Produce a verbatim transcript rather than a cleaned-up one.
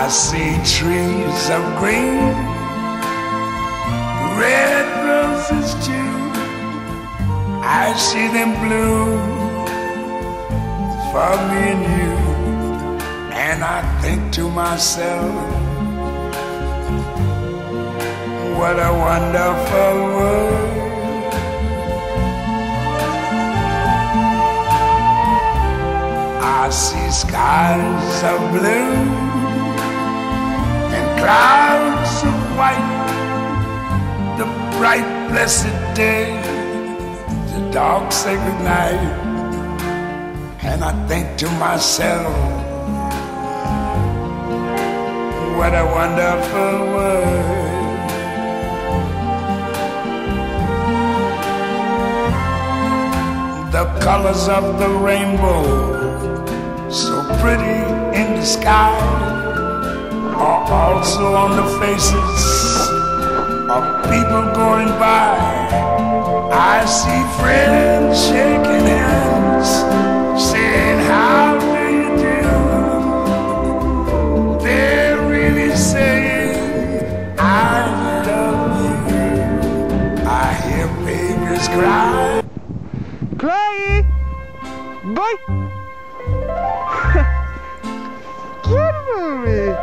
I see trees of green, red roses too. I see them bloom for me and you. And I think to myself, what a wonderful world. I see skies of blue and clouds of white, the bright blessed day, the dark sacred night. And I think to myself, what a wonderful world. The colors of the rainbow, so pretty in the sky, are also on the faces of people going by. I see friends shaking hands, saying, how do you do? They're really saying, I love you. I hear babies cry. Cry! Bye! Get me!